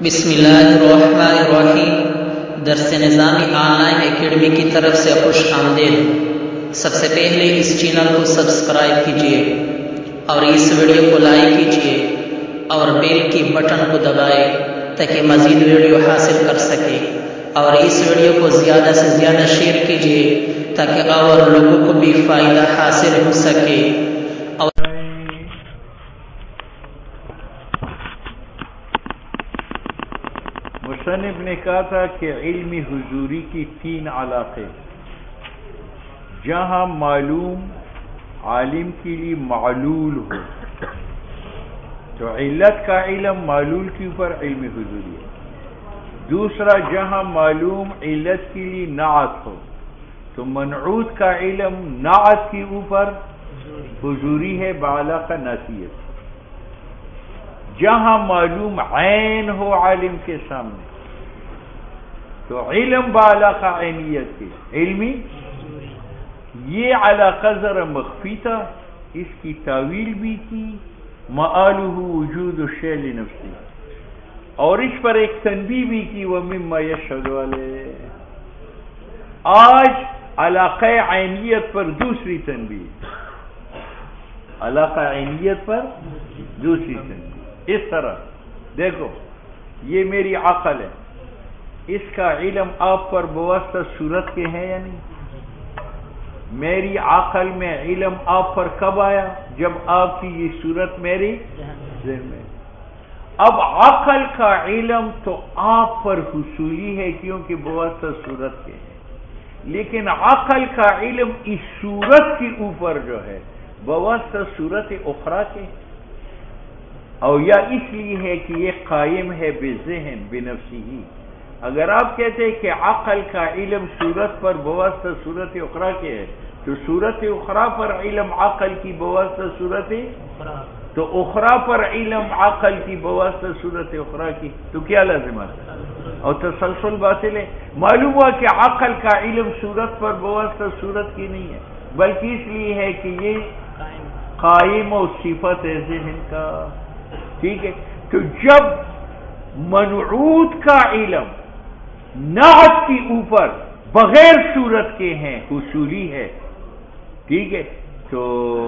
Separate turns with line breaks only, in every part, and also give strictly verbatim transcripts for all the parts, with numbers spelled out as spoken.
بسم اللہ الرحمن الرحیم۔ درس نظامی آن لائن اکیڈمی کی طرف سے خوش آمدید۔ سب سے پہلے اس چینل کو سبسکرائب کیجیے اور اس ویڈیو کو لائک کیجیے اور بیل کی بٹن کو دبائے تاکہ مزید ویڈیو حاصل کر سکے، اور اس ویڈیو کو زیادہ سے زیادہ شیئر کیجیے تاکہ اور لوگوں کو بھی فائدہ حاصل ہو سکے۔
مصنف نے کہا تھا کہ علم حضوری کی تین علاقے، جہاں معلوم عالم کے لیے معلول ہو تو علت کا علم معلول کے اوپر علم حضوری ہے۔ دوسرا، جہاں معلوم علت کے لیے نعت ہو تو منعوت کا علم نعت کے اوپر حضوری ہے بعلاقہ ناسیت۔ جہاں معلوم عین ہو عالم کے سامنے تو علم بعلاقہ عینیت کے علمی، یہ علاقہ ذرا مخفی تھا، اس کی تعویل بھی کی مآلہ وجود الشیء لنفسی، اور اس پر ایک تنبیہ بھی کی ومما یشہد علیہ۔ آج علاقہ عینیت پر دوسری تنبیہ، علاقہ عینیت پر دوسری تنبیہ اس طرح دیکھو، یہ میری عقل ہے، اس کا علم آپ پر بواسطہ صورت کے ہے یا نہیں؟ میری عقل میں علم آپ پر کب آیا؟ جب آپ کی یہ صورت میری ذہن میں۔ اب عقل کا علم تو آپ پر حصولی ہے کیونکہ بواسطہ صورت کے ہے، لیکن عقل کا علم اس صورت کے اوپر جو ہے بواسطہ صورت اخرى کے، اور یا اس لیے ہے کہ یہ قائم ہے بذہن بنفسی ہی۔ اگر آپ کہتے ہیں کہ عقل کا علم صورت پر بواسطہ صورت اخرى کے ہے تو صورت اخرى پر علم عقل کی بواسطہ صورت تو اخرى پر علم عقل کی بواسطہ صورت اخرى کی، تو کیا لازمات ہے؟ اور تسلسل باطل ہے۔ معلوم ہوا کہ عقل کا علم صورت پر بواسطہ صورت کی نہیں ہے، بلکہ اس لیے ہے کہ یہ قائم و صفت ہے ذہن کا، ٹھیک ہے؟ تو جب منعوت کا علم نعت کے اوپر بغیر صورت کے ہیں، حصولی ہے، ٹھیک ہے، تو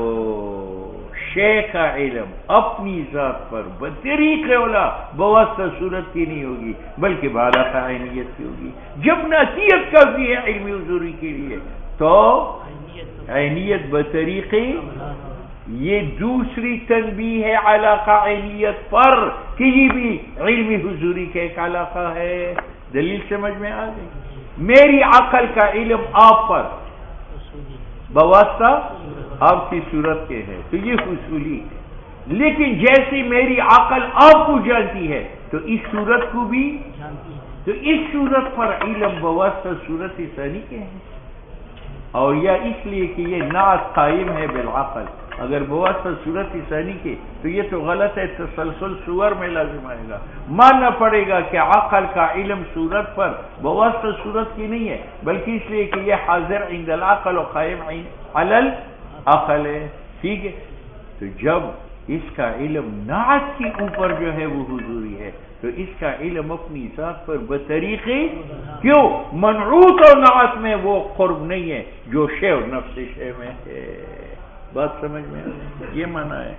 شے کا علم اپنی ذات پر بطریق اولا بواسطہ صورت کی نہیں ہوگی بلکہ بعلاقہ عینیت کی ہوگی۔ جب ناسیت کا بھی ہے علم حضوری کے لیے تو عینیت بطریق، یہ دوسری تنبیہ ہے علاقہ عینیت پر کہ یہ بھی علم حضوری کا ایک علاقہ ہے۔ دلیل سمجھ میں آ گئی؟ میری عقل کا علم آپ پر بواسطہ آپ کی صورت کے ہے تو یہ حصولی ہے، لیکن جیسی میری عقل آپ کو جانتی ہے تو اس صورت کو بھی، تو اس صورت پر علم بواسطہ صورت ثانی کے ہیں، اور یا اس لیے کہ یہ نعت قائم ہے بالعقل۔ اگر بواسطہ صورت ثانی کے تو یہ تو غلط ہے، تسلسل صور میں لازم آئے گا، ماننا پڑے گا کہ عقل کا علم صورت پر بواسطہ صورت کی نہیں ہے بلکہ اس لیے کہ یہ حاضر عند العقل و قائم علی العقل ہے، ٹھیک ہے؟ تو جب اس کا علم نعت کے اوپر جو ہے وہ حضوری ہے تو اس کا علم اپنی ذات پر بطریقے، کیوں؟ منعوت و نعت میں وہ قرب نہیں ہے جو شے اور نفس شے میں ہے۔ بات سمجھ میں یہ معنی ہے۔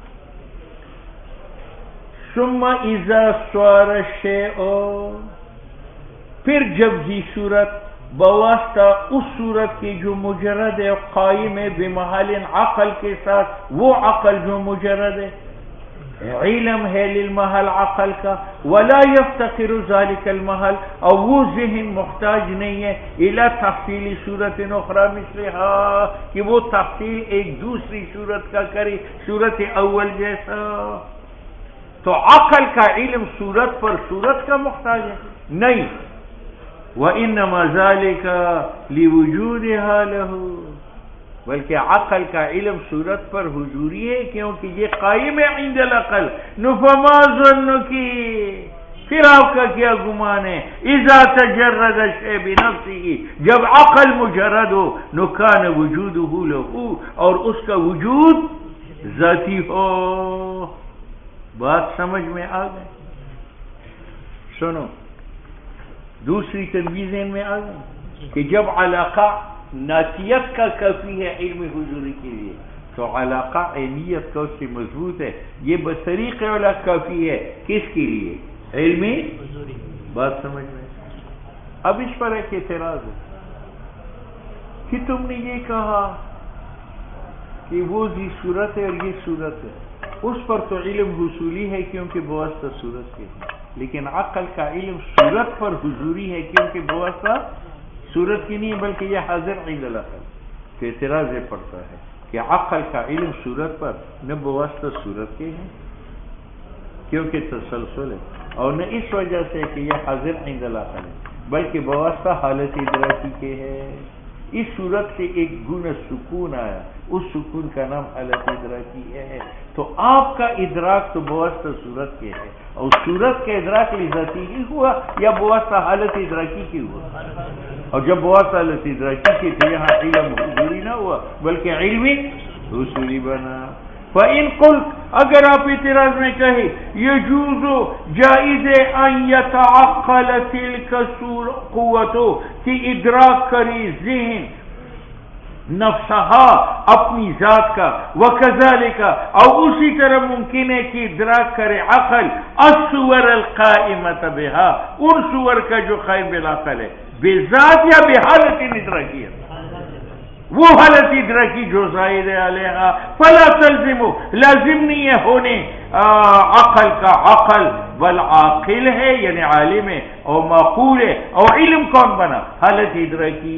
ثم اذا صار الشیء، پھر جب یہ صورت بواسطہ اس صورت کی جو مجرد ہے قائم ہے بمحل عقل کے ساتھ، وہ عقل جو مجرد ہے علم ہے للمحل عقل کا، ولا يفتقر ذلك المحل، اور وہ ذہن محتاج نہیں ہے الى تفصیل صورت اخرى مثلها کہ وہ تفصیل ایک دوسری صورت کا کرے صورت اول جیسا، تو عقل کا علم صورت پر صورت کا محتاج ہے نہیں، وانما ذلك لوجودها له، بلکہ عقل کا علم صورت پر حضوری ہے کیونکہ یہ قائم ہے عند العقل۔ فما ظنک، پھر آپ کا کیا گمان ہے؟ اذا تجرد الشیء بنفسه، جب عقل مجرد ہو، کان وجوده له، اور اس کا وجود ذاتی ہو۔ بات سمجھ میں آ گئی؟ سنو دوسری تنبیہ ذہن میں آ گئی کہ جب علاقہ ناتیت کا کافی ہے علم حضوری کے لیے تو علاقہ عینیت کا اس سے مضبوط ہے. یہ بطریق اولا کافی ہے کس کے لیے؟ علم حضوری. بات سمجھ میں؟ اب اس پر ایک اعتراض ہے کہ تم نے یہ کہا کہ وہ ذی صورت ہے اور یہ صورت ہے، اس پر تو علم حصولی ہے کیونکہ بواسطہ صورت کے ہے، لیکن عقل کا علم صورت پر حضوری ہے کیونکہ بواسطہ صورت کی نہیں ہے بلکہ یہ حاضر عند العقل. تو اعتراض یہ پڑتا ہے کہ عقل کا علم صورت پر نہ بواسطہ صورت کے ہے کیونکہ تسلسل ہے، اور نہ اس وجہ سے کہ یہ حاضر عند العقل ہے بلکہ بواسطہ حالت ادراکی کے ہے. اس صورت سے ایک گنا سکون آیا، اس سکون کا نام حالت ادراکی ہے. تو آپ کا ادراک تو بواسطہ صورت کے ہے، اور صورت کے ادراک لذاتی ہی ہوا یا بواسطہ حالت ادراکی کی ہوا؟ اور جب بواسطہ حالت ادراکی کی تو یہاں علم حضوری نہ ہوا بلکہ علمی حصولی بنا. فَإِن قُلْتَ اگر آپ اعتراض میں کہیں یجوز جائز ان یتعقل تلک قوتو کہ ادراک کری ذہن نفسہا اپنی ذات کا، وکذالک اور اسی طرح ممکن ہے کہ ادراک کرے عقل الصور القائمۃ بہا ان صور کا جو قائم بالعقل ہے، بذات یا بحالت ادراکی ہے، وہ حالت ادراکی جو زائد علیہا. فلا تلزمو لازم نہیں ہے ہونے عقل کا عقل، بل عاقل ہے یعنی عالم ہے اور معقول ہے. اور علم کون بنا؟ حالت ادراکی.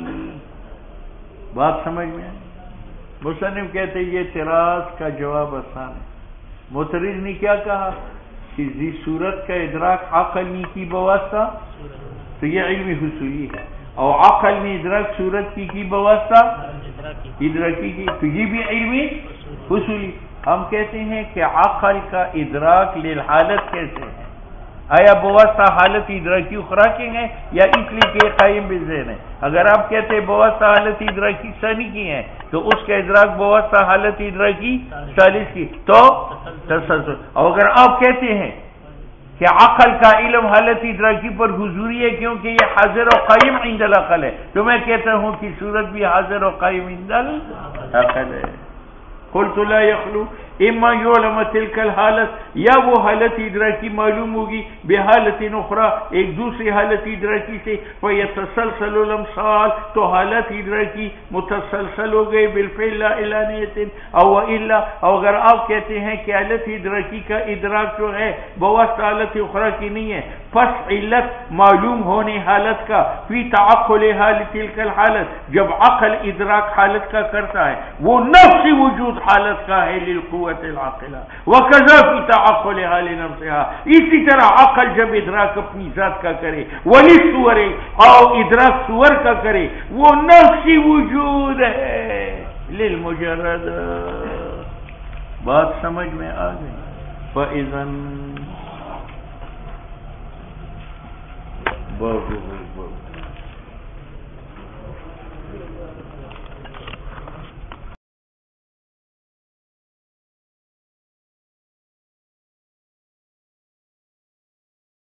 بات سمجھ میں؟ مصنف کہتے ہیں یہ اعتراض کا جواب آسان ہے. معترض نے کیا کہا کہ ذی صورت کا ادراک عقل نہیں کی بواسطہ تو یہ علم حصولی ہے، اور عقل میں ادراک صورت کی کی بواسطہ ادراکی کی تو یہ بھی علمی حصولی. ہم کہتے ہیں کہ عقل کا ادراک للحالت کیسے ہے؟ آیا بواسطہ حالت ادراکی اخرى کے ہیں یا اس لیے کہ قائم بالذہن ہے؟ اگر آپ کہتے ہیں بواسطہ حالت ادراکی ثانی کی ہیں تو اس کا ادراک بواسطہ حالت ادراکی ثالث کی تو تسلسل. اور اگر آپ کہتے ہیں کہ عقل کا علم حالت ادراکی پر حضوری ہے کیونکہ یہ حاضر و قائم عند العقل ہے، تو میں کہتا ہوں کہ صورت بھی حاضر و قائم عند العقل ہے. قلت لا يخلو اما یعلم تلک الحالت یا وہ حالت ادراکی معلوم ہوگی بحالت اخرى ایک دوسری حالت ادراکی سے، فیتسلسل الامثال تو حالت ادراکی متسلسل ہو گئی بالفعل لا الا نیت او الا. اور اگر آپ کہتے ہیں کہ حالت ادراکی کا ادراک جو ہے بواسطہ حالت اخرى کی نہیں ہے، پس علت معلوم ہونے حالت کا فی تعقل حالت تلک الحالت جب عقل ادراک حالت کا کرتا ہے وہ نفس وجود حالت کا ہے للقوت العاقلہ، وکذا فی تعقل حال نفسها اسی طرح عقل جب ادراک اپنی ذات کا کرے وللصور اور ادراک صور کا کرے وہ نفسی وجود ہے للمجرد. بات سمجھ میں آ گئی؟ فاذا بابو